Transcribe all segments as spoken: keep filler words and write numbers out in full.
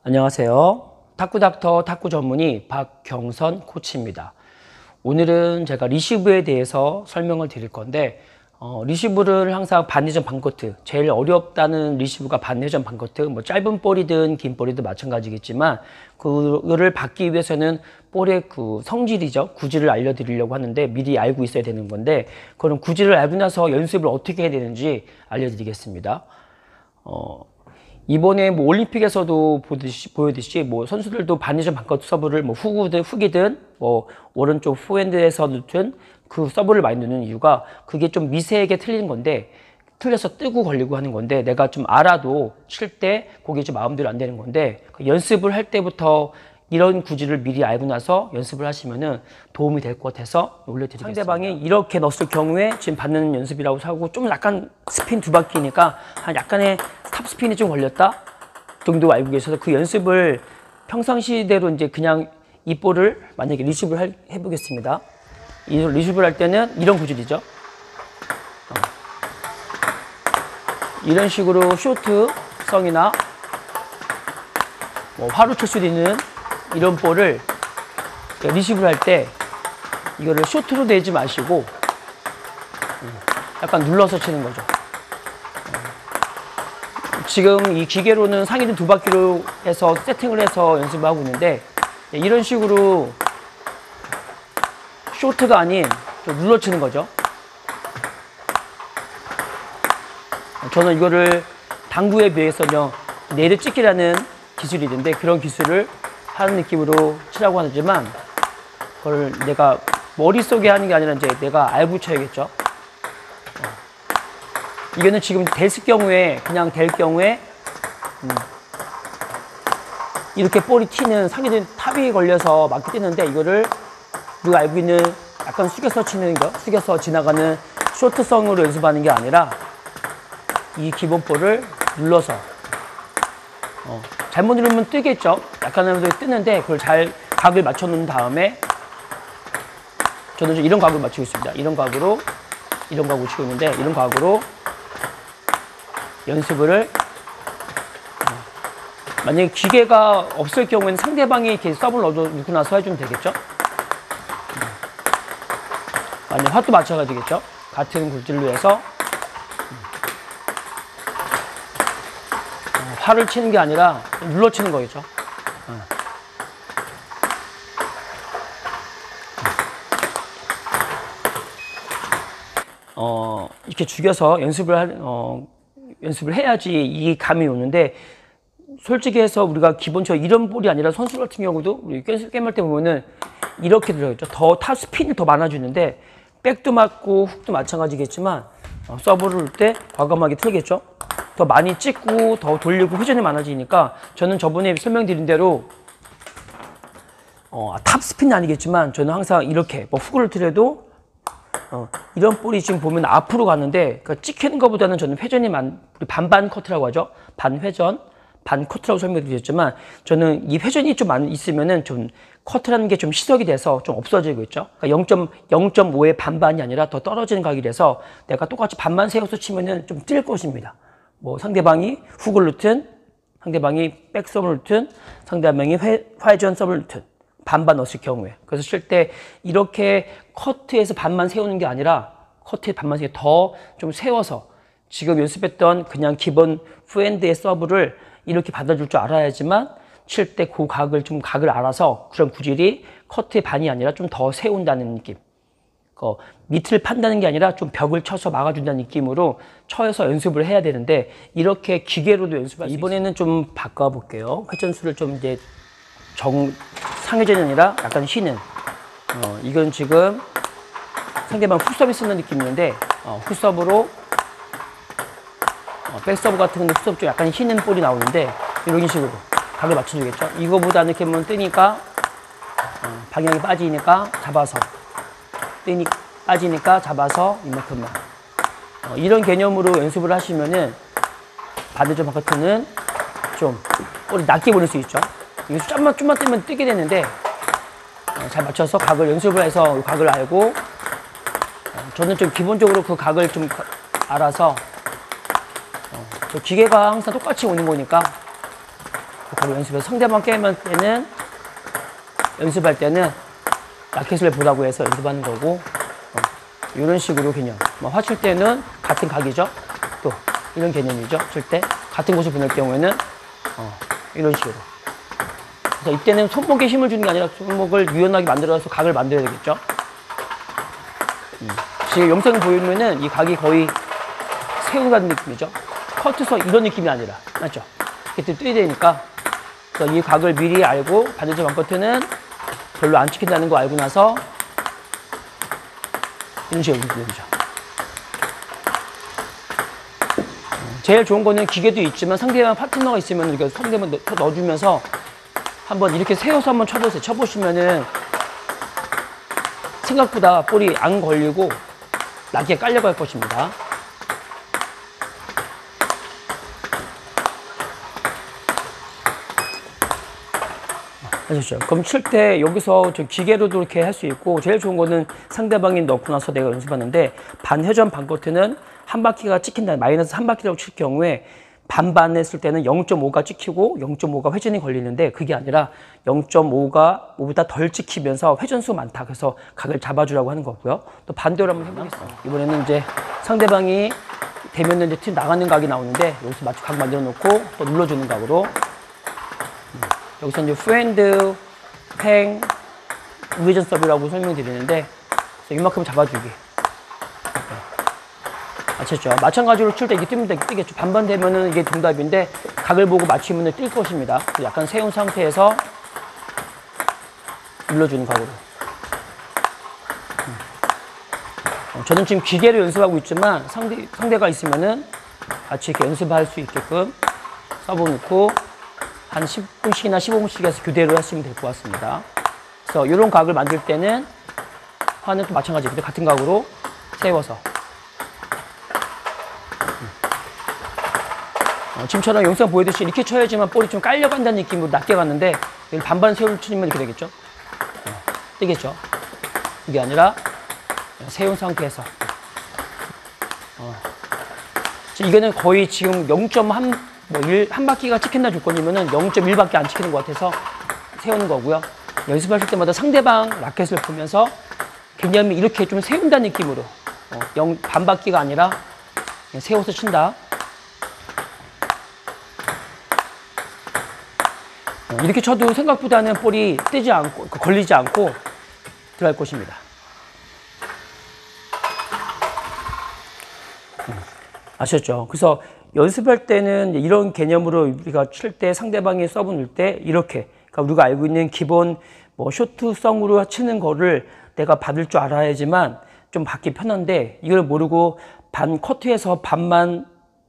안녕하세요. 탁구닥터 탁구 전문의 박경선 코치입니다. 오늘은 제가 리시브에 대해서 설명을 드릴 건데 어, 리시브를 항상 반회전 반커트, 제일 어렵다는 리시브가 반회전 반커트, 뭐 짧은 볼이든 긴 볼이든 마찬가지겠지만 그거를 받기 위해서는 볼의 그 성질이죠. 구질을 알려드리려고 하는데 미리 알고 있어야 되는 건데 그런 구질을 알고 나서 연습을 어떻게 해야 되는지 알려드리겠습니다. 어, 이번에 뭐 올림픽에서도 보듯이, 보여듯이 뭐 선수들도 반회전 반커트 서브를 뭐 후구든 후기든 뭐 오른쪽 후핸드에서 넣든 그 서브를 많이 넣는 이유가 그게 좀 미세하게 틀린 건데 틀려서 뜨고 걸리고 하는 건데 내가 좀 알아도 칠 때 그게 좀 마음대로 안 되는 건데 연습을 할 때부터 이런 구질을 미리 알고 나서 연습을 하시면은 도움이 될 것 같아서 올려드리겠습니다. 상대방이 이렇게 넣었을 경우에 지금 받는 연습이라고 하고 좀 약간 스핀 두 바퀴니까 한 약간의 탑 스핀이 좀 걸렸다 정도 알고 계셔서 그 연습을 평상시대로 이제 그냥 이 볼을 만약에 리시브를 할, 해보겠습니다. 이 리시브를 할 때는 이런 구질이죠. 어. 이런 식으로 쇼트성이나 뭐 화로 칠 수도 있는 이런 볼을 리시브를 할 때 이거를 쇼트로 내지 마시고 약간 눌러서 치는 거죠. 지금 이 기계로는 상위는 두 바퀴로 해서 세팅을 해서 연습을 하고 있는데 이런 식으로 쇼트가 아닌 좀 눌러 치는 거죠. 저는 이거를 당구에 비해서는 내려찍기라는 기술이 있는데 그런 기술을 하는 느낌으로 치라고 하지만 그걸 내가 머릿속에 하는 게 아니라 이제 내가 알고 쳐야겠죠. 어. 이거는 지금 됐을 경우에 그냥 될 경우에 음. 이렇게 볼이 튀는 상위는 탑이 걸려서 맞게 뜨는데 이거를 우리가 알고 있는 약간 숙여서 치는 거, 숙여서 지나가는 쇼트성으로 연습하는 게 아니라 이 기본 볼을 눌러서 어. 잘못 누르면 뜨겠죠. 약간은 뜨는데 그걸 잘 각을 맞춰 놓은 다음에 저는 이런 각을 맞추고 있습니다. 이런 각으로 이런 각으로 치고 있는데 이런 각으로 연습을 어, 만약에 기계가 없을 경우에는 상대방이 이렇게 서브를 넣고 나서 해주면 되겠죠. 만약에 화도 맞춰야 되겠죠. 같은 굴질로 해서 화를 치는 게 아니라 눌러 치는 거겠죠. 어, 이렇게 죽여서 연습을 할, 어, 연습을 해야지 이 감이 오는데 솔직히 해서 우리가 기본적으로 이런 볼이 아니라 선수 같은 경우도 우리 게임할 때 보면은 이렇게 들어가죠. 더 탑 스핀이 더 많아지는데 백도 맞고 훅도 마찬가지겠지만 어, 서브를 할 때 과감하게 틀겠죠. 더 많이 찍고 더 돌리고 회전이 많아지니까 저는 저번에 설명드린 대로 어, 탑 스핀은 아니겠지만 저는 항상 이렇게 뭐 훅을 틀어도 어, 이런 볼이 지금 보면 앞으로 가는데 그러니까 찍히는 것보다는 저는 회전이 많, 우리 반반 커트라고 하죠. 반회전, 반 커트라고 설명드렸지만 저는 이 회전이 좀 많이 있으면은 좀 커트라는 게 좀 시석이 돼서 좀 없어지고 있죠. 그러니까 영 점 오의 반반이 아니라 더 떨어지는 각이 돼서 내가 똑같이 반만 세워서 치면은 좀 뜰 것입니다. 뭐 상대방이 훅을 넣든 상대방이 백서브를 넣든 상대방이 회, 회전 서브를 넣든 반반 넣었을 경우에 그래서 칠 때 이렇게 커트에서 반만 세우는 게 아니라 커트에 반만 세워 더 좀 세워서 지금 연습했던 그냥 기본 후핸드의 서브를 이렇게 받아줄 줄 알아야지만 칠 때 그 각을 좀 각을 알아서 그런 구질이 커트의 반이 아니라 좀 더 세운다는 느낌. 어, 밑을 판다는 게 아니라 좀 벽을 쳐서 막아준다는 느낌으로 쳐서 연습을 해야 되는데 이렇게 기계로도 연습할 수 이번에는 좀 바꿔볼게요. 회전수를 좀 이제 정 상회전이 아니라 약간 쉬는 어, 이건 지금 상대방 훅서브 쓰는 느낌인데 어, 훅서브로 어, 백서브 같은 건데 훅서브 좀 약간 쉬는 볼이 나오는데 이런 식으로 각을 맞춰주겠죠. 이거보다 이렇게 하면 뜨니까 어, 방향이 빠지니까 잡아서 뜨니 빠지니까 잡아서 이만큼만 어, 이런 개념으로 연습을 하시면은 반대쪽 바깥은 좀 볼이 낮게 보낼 수 있죠. 이거 좀만 좀만 뜨면 뜨게 되는데 어, 잘 맞춰서 각을 연습을 해서 각을 알고 어, 저는 좀 기본적으로 그 각을 좀 알아서 어, 저 기계가 항상 똑같이 오는 거니까 바로 연습해서 상대방 게임할 때는 연습할 때는 라켓을 보라고 해서 연습하는 거고 어, 이런 식으로 개념. 뭐 화칠 때는 같은 각이죠. 또 이런 개념이죠. 칠 때 같은 곳을 보낼 경우에는 어, 이런 식으로. 그래서 이때는 손목에 힘을 주는 게 아니라 손목을 유연하게 만들어서 각을 만들어야 되겠죠. 음. 지금 영상을 보이면은 이 각이 거의 세우는 느낌이죠. 커트서 이런 느낌이 아니라 맞죠? 이렇게 떠야 되니까 그래서 이 각을 미리 알고 반대쪽 반커트는 별로 안 찍힌다는 거 알고 나서 이런 식으로 되죠. 제일 좋은 거는 기계도 있지만 상대방 파트너가 있으면 이렇게 상대방 넣어주면서 한번 이렇게 세워서 한번 쳐보세요. 쳐보시면은 생각보다 볼이 안 걸리고 낮게 깔려갈 것입니다. 아셨죠? 그럼 칠 때 여기서 저 기계로도 이렇게 할 수 있고 제일 좋은 거는 상대방이 넣고 나서 내가 연습하는데 반회전 반커트는 한 바퀴가 찍힌다. 마이너스 한 바퀴라고 칠 경우에 반반 했을 때는 영 점 오가 찍히고 영 점 오가 회전이 걸리는데 그게 아니라 영 점 오가 오보다 덜 찍히면서 회전수 많다. 그래서 각을 잡아주라고 하는 거고요. 또 반대로 한번 해보겠습니다. 이번에는 이제 상대방이 되면은 이제 팀 나가는 각이 나오는데 여기서 맞춰 각 만들어 놓고 또 눌러주는 각으로 여기서 이제 프핸드, 팽, 우회전 서브라고 설명드리는데 이만큼 잡아주기. 아셨죠? 마찬가지로 칠 때 이게 뜨면 뜨겠죠. 반반 되면은 이게 정답인데 각을 보고 맞추면 뜰 것입니다. 약간 세운 상태에서 눌러주는 각으로. 어, 저는 지금 기계로 연습하고 있지만 상대, 상대가 있으면은 같이 이렇게 연습할 수 있게끔 서브 놓고 한 십 분씩이나 십오 분씩 해서 교대로 하시면 될 것 같습니다. 그래서 이런 각을 만들 때는 화는 또 마찬가지입니다. 같은 각으로 세워서. 어, 지금처럼 영상 보여드듯이 이렇게 쳐야지만 볼이 좀 깔려간다는 느낌으로 낮게 갔는데 여기 반반 세울 치면 이렇게 되겠죠? 어, 뜨겠죠? 이게 아니라 세운 상태에서. 어. 이거는 거의 지금 영 점 일 뭐 일, 한 바퀴가 찍힌다 조건이면은 영 점 일밖에 안 찍히는 것 같아서 세우는 거고요. 연습하실 때마다 상대방 라켓을 보면서 개념이 이렇게 좀 세운다는 느낌으로 어, 영, 반 바퀴가 아니라 그냥 세워서 친다. 어, 이렇게 쳐도 생각보다는 볼이 뜨지 않고 걸리지 않고 들어갈 것입니다. 음, 아셨죠? 그래서 연습할 때는 이런 개념으로 우리가 칠 때 상대방이 서브 넣을 때 이렇게 그러니까 우리가 알고 있는 기본 뭐 쇼트성으로 치는 거를 내가 받을 줄 알아야지만 좀 받기 편한데 이걸 모르고 반 커트에서 반만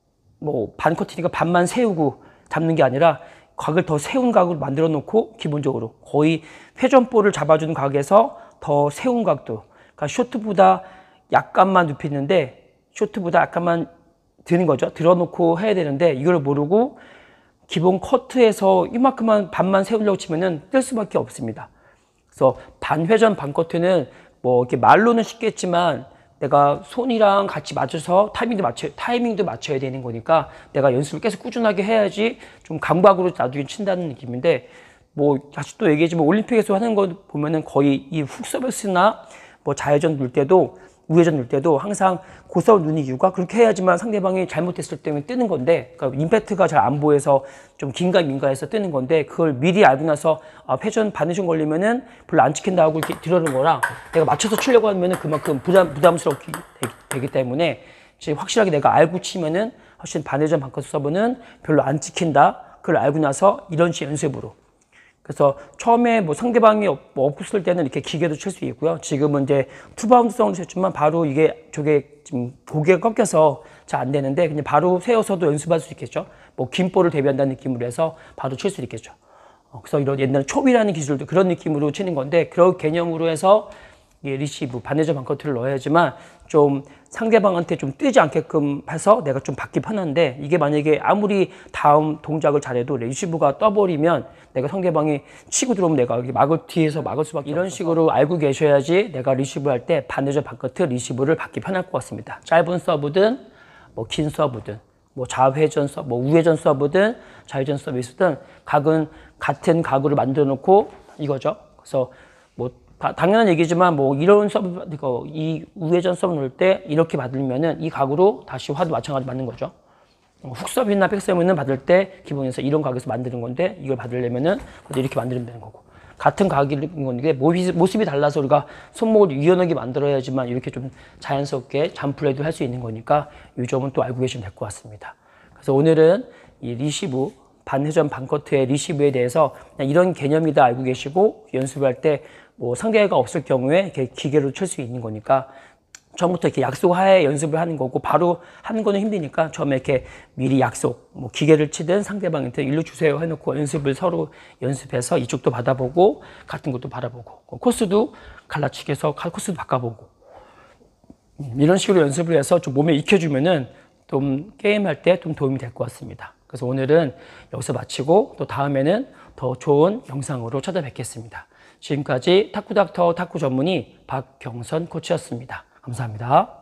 뭐 반 커트니까 반만 세우고 잡는 게 아니라 각을 더 세운 각으로 만들어 놓고 기본적으로 거의 회전볼을 잡아주는 각에서 더 세운 각도 그러니까 쇼트보다 약간만 눕히는데 쇼트보다 약간만 드는 거죠. 들어놓고 해야 되는데 이걸 모르고 기본 커트에서 이만큼만 반만 세우려고 치면은 뜰 수밖에 없습니다. 그래서 반회전 반커트는 뭐 이렇게 말로는 쉽겠지만 내가 손이랑 같이 맞춰서 타이밍도 맞춰 타이밍도 맞춰야 되는 거니까 내가 연습을 계속 꾸준하게 해야지 좀 감각으로 나중에 친다는 느낌인데 뭐 다시 또 얘기하지만 올림픽에서 하는 거 보면은 거의 이 훅 서비스나 뭐 좌회전 넣을 때도 우회전 넣을 때도 항상 고서 누는 이유가 그렇게 해야지만 상대방이 잘못했을 때는 뜨는 건데 그러니까 임팩트가 잘 안 보여서 좀 긴가민가해서 뜨는 건데 그걸 미리 알고 나서 아, 회전 반회전 걸리면은 별로 안 찍힌다고 이렇게 들어오는 거랑 내가 맞춰서 치려고 하면은 그만큼 부담, 부담스럽게 되기, 되기 때문에 지금 확실하게 내가 알고 치면은 훨씬 반회전 반커트 서브는 별로 안 찍힌다 그걸 알고 나서 이런 식 연습으로 그래서 처음에 뭐 상대방이 없을 때는 이렇게 기계도 칠 수 있고요. 지금은 이제 투바운드성으로 쳤지만 바로 이게 저게 지금 고개가 꺾여서 잘 안 되는데 그냥 바로 세워서도 연습할 수 있겠죠. 뭐 긴 볼을 대비한다는 느낌으로 해서 바로 칠 수 있겠죠. 어, 그래서 이런 옛날 촉이라는 기술도 그런 느낌으로 치는 건데 그런 개념으로 해서 이 리시브 반회전 반커트를 넣어야지만 좀 상대방한테 좀 뜨지 않게끔 해서 내가 좀 받기 편한데 이게 만약에 아무리 다음 동작을 잘해도 리시브가 떠버리면 내가 상대방이 치고 들어오면 내가 막을 뒤에서 막을 수밖에 이런 없어서. 식으로 알고 계셔야지 내가 리시브 할 때 반회전 반커트 리시브를 받기 편할 것 같습니다. 짧은 서브든 뭐 긴 서브든 뭐 좌회전 서브, 뭐 우회전 서브든 좌회전 서비스든 각은 같은 각으로 만들어 놓고 이거죠. 그래서 뭐 다, 당연한 얘기지만 뭐 이런 서브, 이거 이 우회전 서브 넣을 때 이렇게 받으면은 이 각으로 다시 화도 마찬가지로 맞는 거죠. 훅 서브나 백 서브는 받을 때 기본에서 이런 각에서 만드는 건데 이걸 받으려면은 이렇게 만들면 되는 거고. 같은 각인 건데 모습이, 모습이 달라서 우리가 손목을 유연하게 만들어야지만 이렇게 좀 자연스럽게 잠플레이도 할 수 있는 거니까 이 점은 또 알고 계시면 될 것 같습니다. 그래서 오늘은 이 리시브, 반회전 반커트의 리시브에 대해서 그냥 이런 개념이다 알고 계시고 연습할 때 뭐 상대가 없을 경우에 이렇게 기계로 칠 수 있는 거니까 처음부터 이렇게 약속하에 연습을 하는 거고 바로 하는 거는 힘드니까 처음에 이렇게 미리 약속, 뭐 기계를 치든 상대방한테 일로 주세요 해놓고 연습을 서로 연습해서 이쪽도 받아보고 같은 것도 받아보고 코스도 갈라치기해서 코스도 바꿔보고 이런 식으로 연습을 해서 좀 몸에 익혀주면은 좀 게임할 때 좀 도움이 될 것 같습니다. 그래서 오늘은 여기서 마치고 또 다음에는 더 좋은 영상으로 찾아뵙겠습니다. 지금까지 탁구닥터 탁구 전문의 박경선 코치였습니다. 감사합니다.